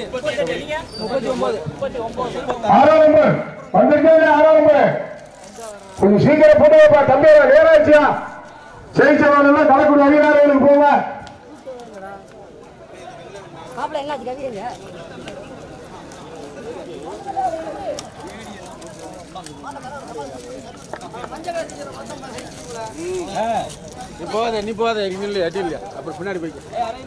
கொஞ்சம் சீக்கிரம் போட்டு வைப்பா தம்பி. நேராச்சியா ஜெயிச்சவன் கலக்கூடிய அதிகாரிகளுக்கு போவ. நீ போத எங்க இல்லையா அடி இல்லையா அப்புறம் பின்னாடி போய்க்க.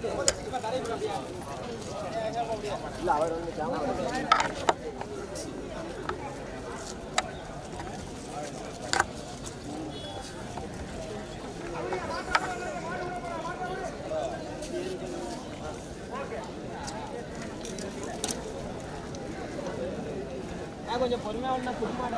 கொஞ்சம் பொறுமையா ஒண்ணா குடுமாட.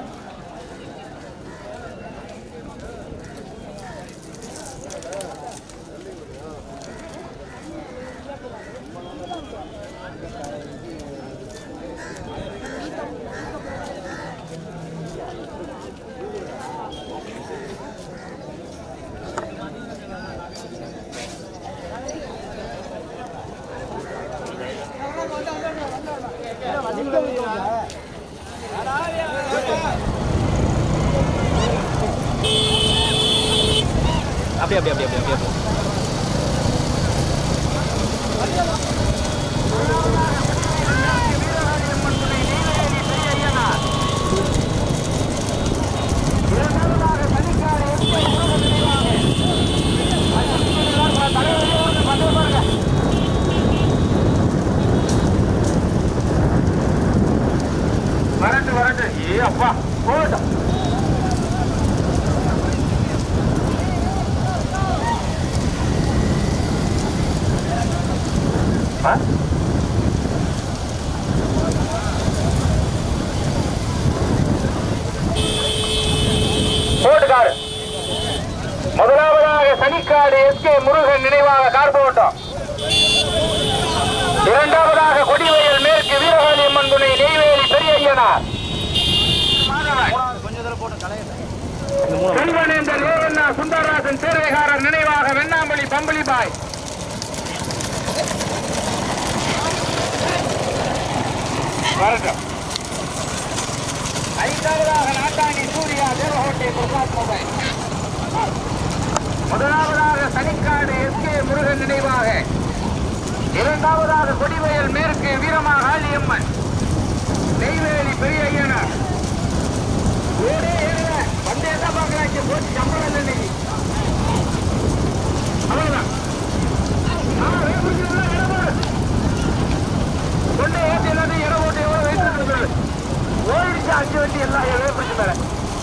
அப்படியே வரட்டு. ஏ அப்பா போட்டோம். போட்டுக்காரு. முதலாவதாக சனிக்காடு எஸ்கே முருகன் நினைவாக கார்போட்டம். இரண்டாவதாக கொடிவயல் மேற்கு வீரகாளி அம்மன் துணை நெய்வேலி பெரிய ஐயனார். செல்வனேந்தர் ஏஎன்ஆ சுந்தரராஜன் சேர்வைகாரர் நினைவாக வெண்ணாம்பள்ளி பம்பளிபாய். வரட்டும். ஐந்தாவதாக நாட்டாணி சூர்யா தேவகோட்டை பிரசாத் மொபைல். முதலாவதாக சனிக்காடு எஸ்கே முருகன் நினைவாக. இரண்டாவதாக கொடிவயல் மேற்கு வீரமாகாளி அம்மன் நெய்வேலி பெரிய ஐயனார். வந்தே தான் பார்க்கலாச்சு போச்சு சம்பளம் இல்லை இன்னைக்கு. அவ்வளவுதான். கொண்டே ஏற்றி எல்லாத்தையும் இடம் ஓட்டு எவ்வளவு வைத்து ஓடிச்சு 5 வண்டி எல்லாம் வேப்பிடிச்சு மேல.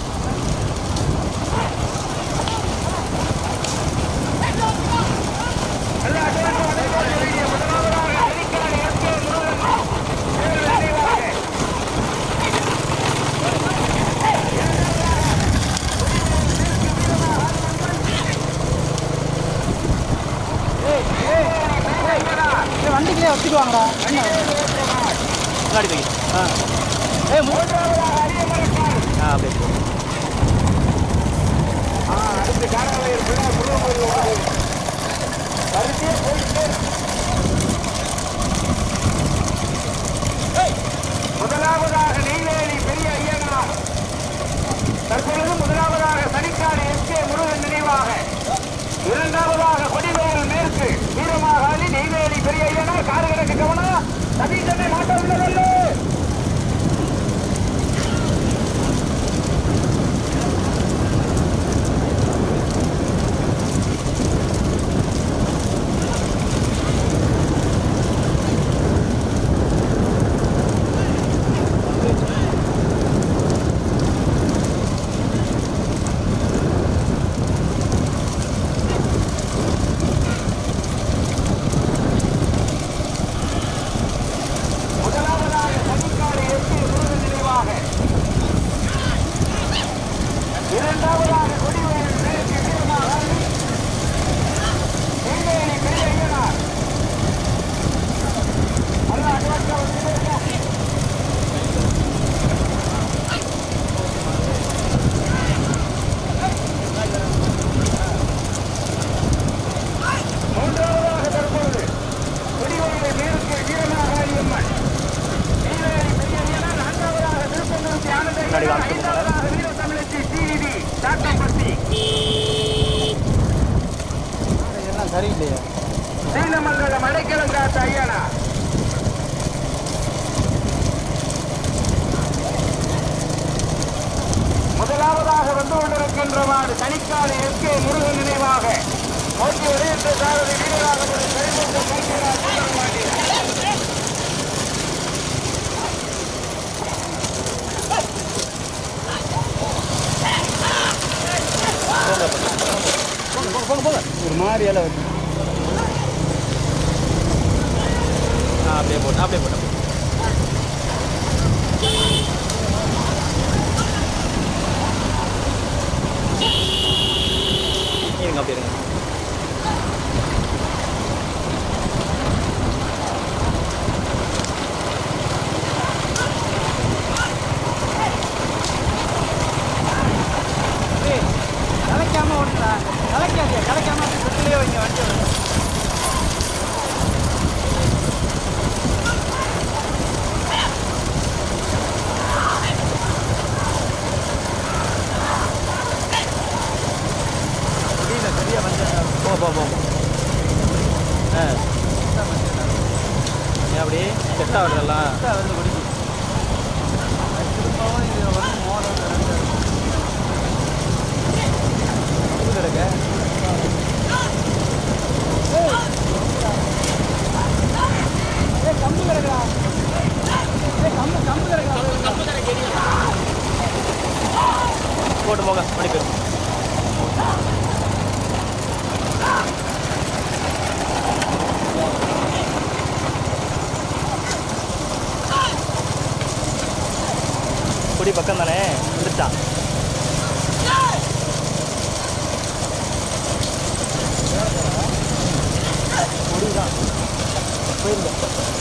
வண்டிக்கிலே வச்சுக்குவாங்கடா. முன்னாடி போய் முதலாவதாக நெய்வேலி பெரிய ஐயனார். தற்பொழுது முதலாவதாக சனிக்காடு எஸ்கே முருகன் நினைவாக. இரண்டாவதாக கொடிவேல் மேற்கு வீரமாகாளி நெய்வேலி பெரிய ஐயனார். காரு கிடக்கு கவனம். சதீசனை மாட்ட உள்ளதல்ல. மாடி காமிச்சு எல்லாம் சரியில்லையா சீனமங்கலம் அடைக்கலங்காத்த ஐயனா முதலாவதாக வந்து கொண்டிருக்கின்ற மாடு தனிக்காடு எஸ்கே முருகன் நினைவாக நோக்கி வெளியிட்ட சாரதி வீரராக ஒரு மாதிரி எல்லாம் வச்சு அப்படியே போட்டேன் இருங்க அப்படி இருங்க கலைக்காம ஓடுறா கலைக்காதியா கலைக்காம வீட்டிலேயே வைங்க வண்டி சரியா வந்து போ அப்படி செட் ஆகுறதெல்லாம் வந்து குடிக்கும் திரும்பவும் இது வந்து மோதல் கிடக்க கம்பு கிடக்கா கம்பு கிடக்கா போட்டு போக படிப்போம் குடி பக்கம் தானே வந்துட்டான் குடிதான் போயிருந்தேன்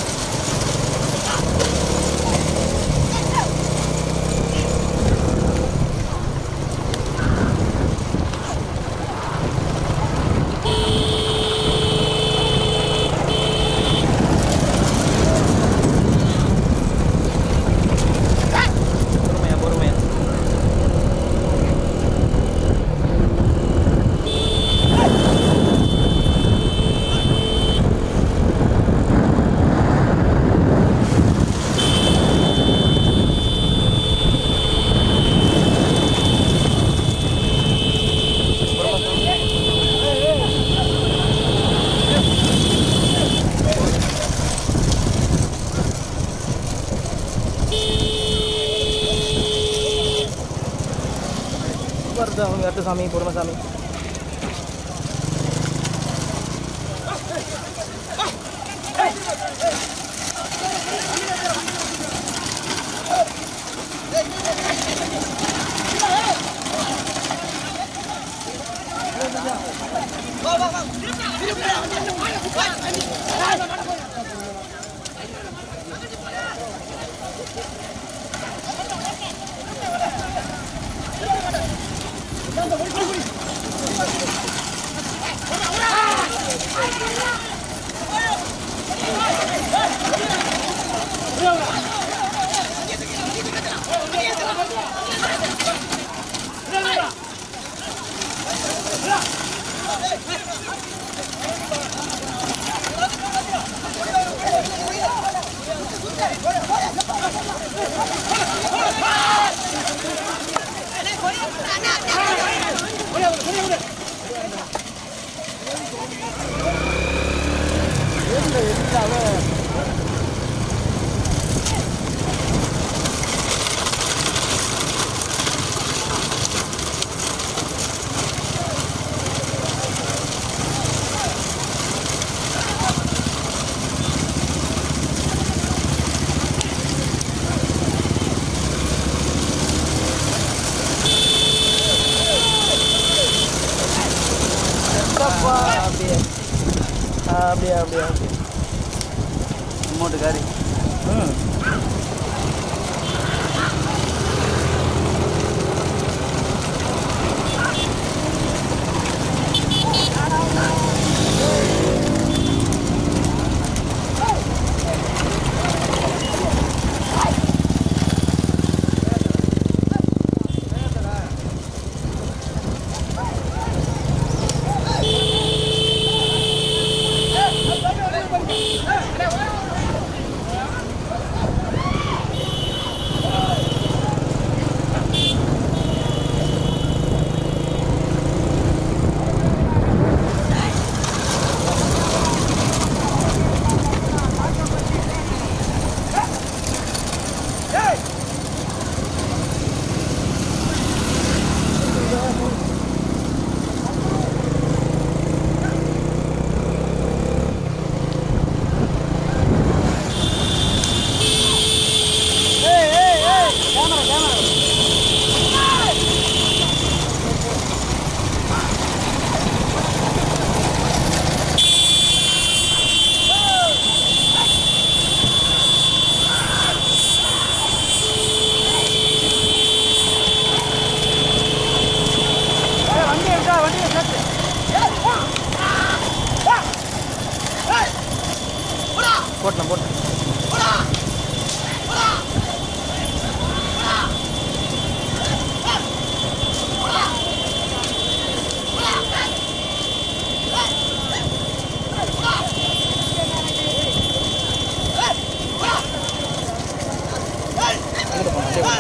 அவங்க அடுத்த சாமி பொறுமசாமி அப்படியே அப்படியே அப்படியே மூட்டுக்காரி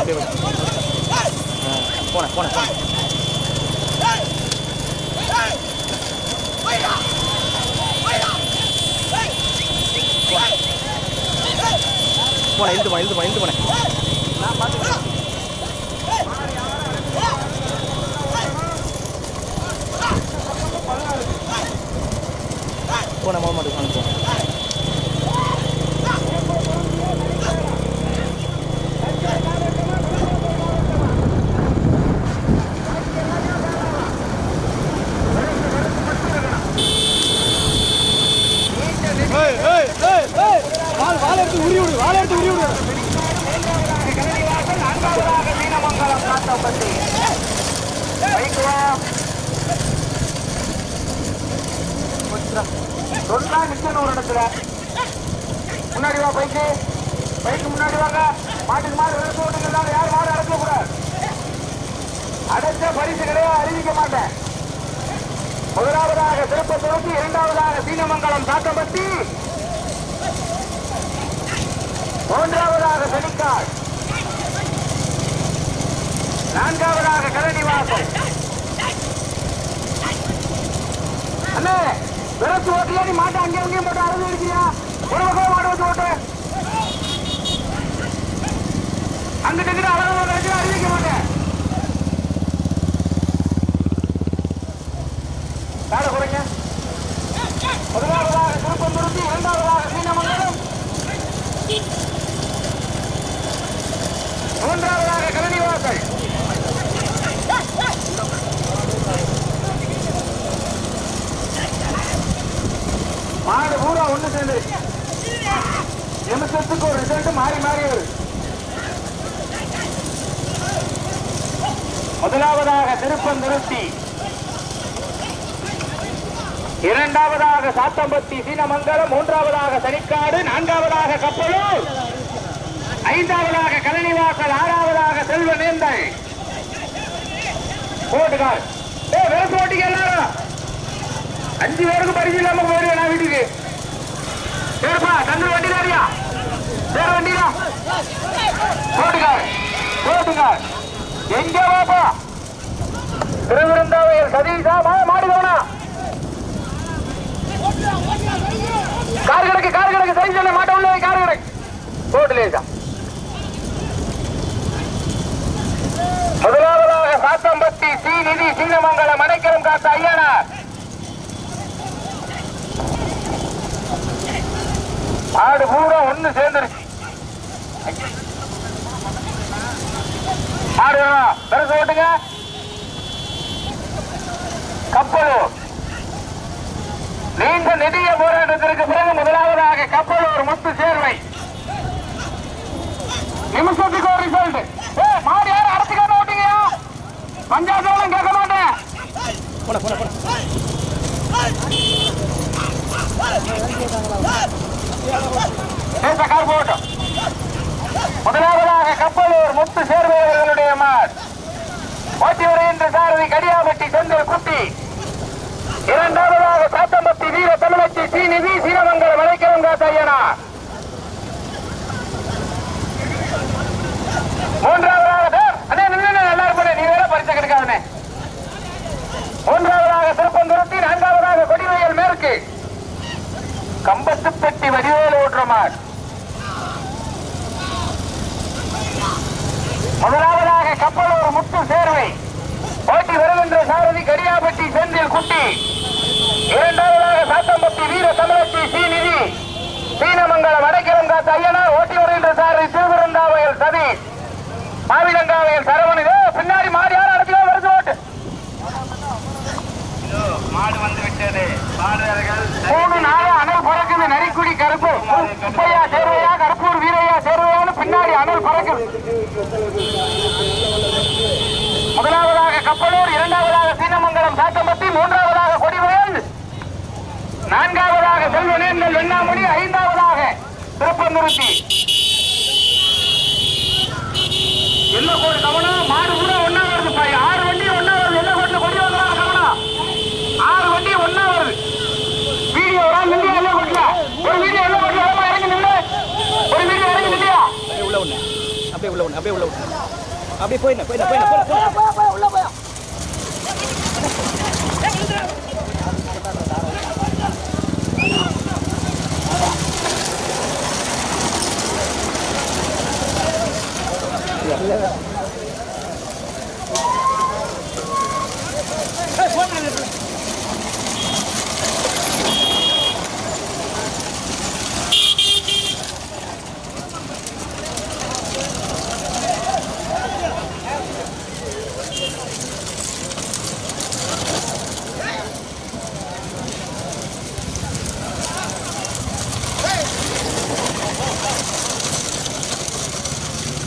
அப்படியே போனேன் போனேன் போனேன் இழுத்து போனேன் நான் பார்த்துக்கிறேன். போனேன் போக மாட்டேன் வாழை எடுத்து உரி விடு சீனமங்கலம் காத்தப்பட்டி சொன்னா நிக்கணும் ஒரு இடத்துல. முன்னாடி வா பைக்கு முன்னாடி வாங்க. மாட்டுக்கு மாடு விளைச்சு ஓட்டுங்கிறதால யாரும் மாடு அடைக்க கூடாது. அடைச்ச பரிசு கிடையாது, அறிவிக்க மாட்டேன். முதலாவதாக திருப்பத்தூருக்கு, இரண்டாவதாக சீனமங்கலம் காத்தப்பட்டி, மூன்றாவதாக செனிக்கால், நான்காவதாக கரணிவாசல். அண்ணே விரத்து ஓட்டியா? நீ மாட்டை அங்கேயும் போட்டு அறுதி இருக்கியா? ஒரு பக்கம் மாடு வச்சு ஓட்டு. அங்கிட்டு அளவு அறிவிக்க மாட்டேன். காலை குறைங்க. முதலாவதாக திருப்பந்தூருக்கு, இரண்டாவதாக சீனமங்கலம், மூன்றாவதாக கரணிவாசல், மாடு பூரா ஒண்ணு சேர்ந்து நிமிஷத்துக்கு ஒரு ரிசல்ட் மாறி வருது. முதலாவதாக திருப்பந்துருத்தி, இரண்டாவதாக சாத்தம்பட்டி சீனமங்கலம், மூன்றாவதாக சனிக்காடு, நான்காவதாக கப்பலூர், ஐந்தாவதாக கலனிவாசல், ஆறாவதாக செல்வநேந்தல். போட்டுக்கால் வேறு போட்டிக்கு எல்லாரும் 5 பேருக்கு பரிசு இல்லாம போயிருவேன் நான் வீட்டுக்கு. சரிப்பா, தந்தூர் வண்டி தாரியா? வேற வண்டியா? போட்டுங்க. எங்க வாப்பா? திருவிருந்தாவையில் சதீஷா மாடு கவனா. கார் கிடக்கு சதீஷ் மாட்ட உள்ள கார் கிடக்கு. போட்டுலேசா. முதலாவதாக சாத்தம்பட்டி சி நிதி சீனமங்கலம் மனைக்கரம் காத்த ஐயனார். மாடு பூரா ஒண்ணு சேர்ந்துருச்சு. மாடு பெருசு ஓட்டுங்க. கப்பலூர் நீண்ட நெடிய போராட்டத்திற்கு பிறகு முதலாவதாக கப்பலூர் முத்து சேர்வை. நிமிஷத்துக்கு ஒரு ரிசல்ட். மாடு யாரும் அரசுக்கார ஓட்டுங்கயா? பஞ்சாயத்து கேட்க மாட்டேன். முதலாவதாக கப்பலூர் முத்து சேர்வையவர்களுடைய மாட் ஓட்டி வருகின்ற சாரதி கடியாபட்டி செந்தில் குட்டி. இரண்டாவதாக சாத்தம்பட்டி வீர தமிழச்சி சி நிதி சீனமங்கலம் மலைக்கிழம் காத்தையனா. மூன்றாவதாக எல்லாரும் போன நீ வேற பரிசு கிடைக்காதே. மூன்றாவதாக திருப்பந்துருத்தி, நான்காவதாக கொடிவயல் மேற்கு கம்பத்துப்பட்டி வடிவேல் ஓட்டுற மாட். முதலாவதாக கப்பலூர் முத்து சேர்வை ஓட்டி வருகின்ற சாரதி கடியாபட்டி செந்தில் குட்டி. இரண்டாவதாக சாத்தம்பட்டி வீர தமிழச்சி சி நிதி சீனமங்கலம் அடைக்கலம் காத்த ஐயனார் ஓட்டி வருகின்ற சாரதி திருவிருந்தாவையில் சதீஷ் மாவிலங்காவையில் சரவணி. பின்னாடி மாடு யாரும் அடைச்சிக்கோ வருது ஓட்டு. மாடு வந்து விட்டது. 3-4 அனல் பறக்குது. நரிக்குடி கருப்பு சுப்பையா சேர்வையா, கருப்பூர் வீரையா சேர்வையான்னு பின்னாடி அனல் பறக்குது. முதலாவதாக கப்பலூர், இரண்டாவதாக சீனமங்கலம் சாத்தம்பட்டி, மூன்றாவதாக கொடிவயல், நான்காவதாக செல்வநேந்தல் வெண்ணாமொழி, ஐந்தாவதாக திருப்பந்துருத்தி. என்ன கோடு கவனம்? மாடு கூட ஒன்னா வருது. 6 வண்டி ஒன்னா வருது. என்ன கோட்டுல கொடி வந்தாலும் கவனம். 6 வண்டி ஒன்னா வருது. வீடியோ வீடியோ எல்லாம் கொட்டல. ஒரு வீடியோ எல்லாம் கொட்டல. இறங்கி நின்று ஒரு வீடியோ இறங்கி நில்லையா? அப்படியே உள்ள ஒண்ணு. அப்படியே போயிடணும் உள்ள போயா